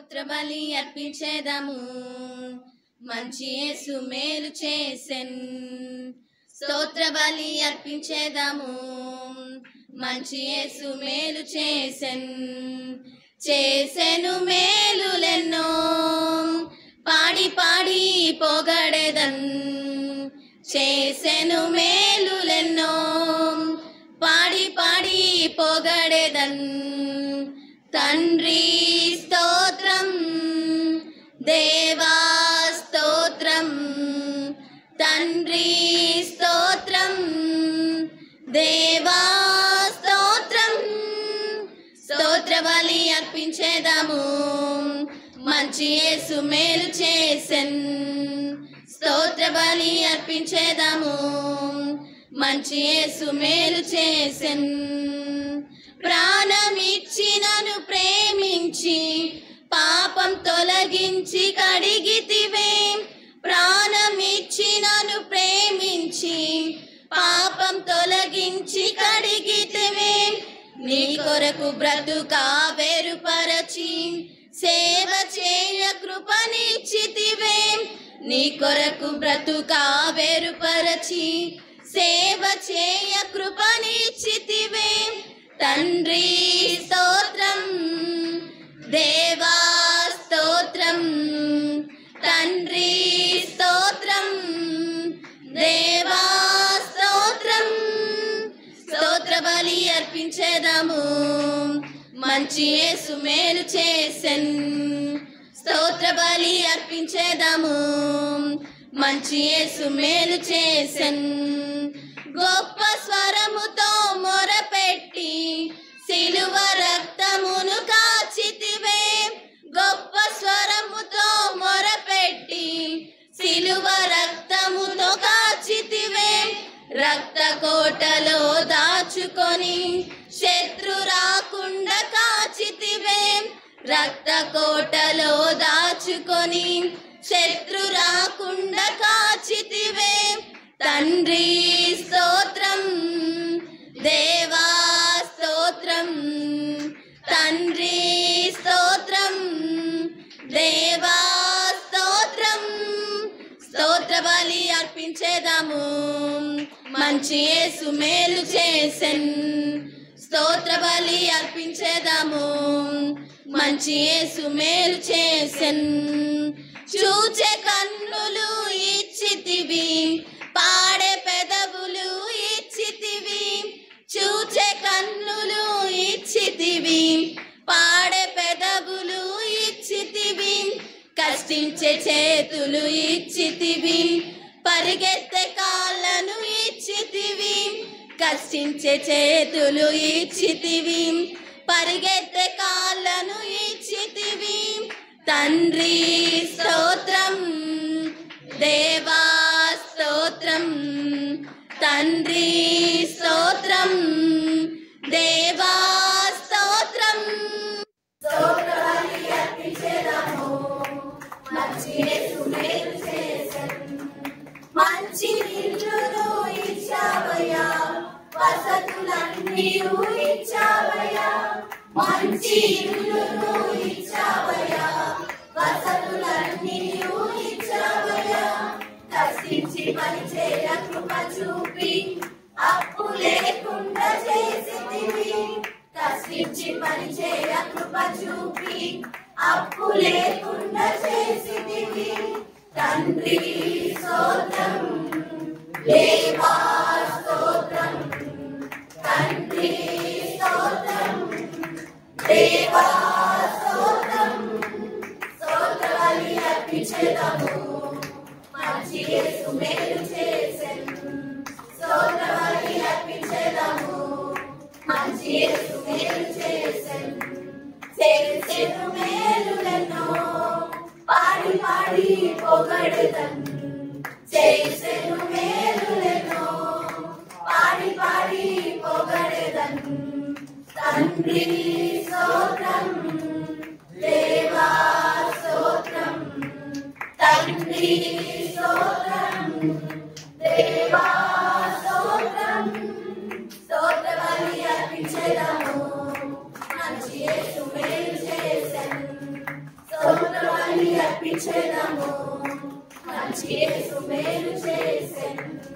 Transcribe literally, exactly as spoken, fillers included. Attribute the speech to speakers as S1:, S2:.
S1: స్తోత్రబలి అర్పించేదము మంచి యేసు మేలు చేసెన్ స్తోత్రబలి అర్పించేదము మంచి యేసు మేలు చేసెన్ చేసెను మేలులెన్నో పాడి పాడి పొగడెదన్ చేసెను మేలులెన్నో పాడి పాడి పొగడెదన్ తండ్రి స్తోత్రం దేవా స్తోత్రం తండ్రి స్తోత్రం దేవా స్తోత్రం స్తోత్రబలి అర్పించేదము మంచి యేసు మేలు చేసెన్ స్తోత్రబలి అర్పించేదము మంచి యేసు మేలు చేసెన్ ప్రాణమిచ్చి నన్ను ప్రేమించి పాపం తొలగించి కడిగితివే ప్రాణమిచ్చి నన్ను ప్రేమించి పాపం తొలగించి కడిగితివే నీ కొరకు బ్రతుకా వేరుపరచి సేవ చేయ కృపనిచ్చితివే నీ కొరకు బ్రతుకా వేరుపరచి సేవ చేయ కృపనిచ్చితివే తండ్రి స్తోత్రం దేవా స్తోత్రం తండ్రి స్తోత్రం దేవా స్తోత్రం స్తోత్రబలి అర్పించేదము మంచి యేసు మేలు చేసెన్ స్తోత్రబలి అర్పించేదము మంచి యేసు మేలు చేసెన్ గొప్ప స్వరముతో మొరపెట్టి సిలువ రక్తమును కాచితివే గొప్ప స్వరముతో మొరపెట్టి సిలువ రక్తముతో కాచితివే రక్త కోటలో దాచుకొని శత్రు రాకుండా కాచితివే రక్త కోటలో దాచుకొని శత్రు రాకుండా కాచితివే తండ్రి స్తోత్రం దేవా స్తోత్రం తండ్రి స్తోత్రం దేవా స్తోత్రం స్తోత్రబలి అర్పించేదము మంచి యేసు మేలు చేసెన్ స్తోత్రబలి అర్పించేదము మంచి యేసు మేలు చేసెన్ చూచే కన్నులు ఇచ్చితివి పాడే పెదవులు ఇచ్చితివి చూచే కన్నులు ఇచ్చితివి పాడే పెదవులు ఇచ్చితివి కష్టించే చేతులు ఇచ్చితివి పరిగెత్తే కాళ్ళను ఇచ్చితివి కష్టించే చేతులు ఇచ్చితివి పరిగెత్తే కాళ్ళను ఇచ్చితివి తండ్రి స్తోత్రం దేవా స్తోత్రం తండ్రి స్తోత్రం దేవా స్తోత్రం స్తోత్రబలి అర్పించేదము మంచి యేసు మేలు చేసెన్ మంచి ఇల్లును ఇచ్చావయ్యా వసతులన్నీ ఇచ్చావయ్యా మంచి ఇల్లును ఇచ్చావయ్యా వసతులన్నీ ఇచ్చావయ్యా కష్టించి పని చేయ కృప చూపి అప్పు లేకుండా చేసితివి కష్టించి పని చేయ కృప చూపి అప్పు లేకుండా చేసితివి తండ్రి స్తోత్రం దేవా స్తోత్రం తండ్రి స్తోత్రం దేవా స్తోత్రం స్తోత్రబలి అర్పించేదము మంచి యేసు మేలు చేసెన్ స్తోత్రబలి అర్పించేదము మంచి యేసు మేలు చేసెన్ చేసెను మేలులెన్నో పాడి పాడి పొగడెదన్ చేసెను మేలులెన్నో పాడి పాడి పొగడెదన్ తండ్రి స్తోత్రం దేవా స్తోత్రం తండ్రి స్తోత్రం దేవా స్తోత్రం స్తోత్రబలి అర్పించేదము మంచి యేసు మేలు చేసెను స్తుతించెదము మంచి యేసు మేలు చేసెను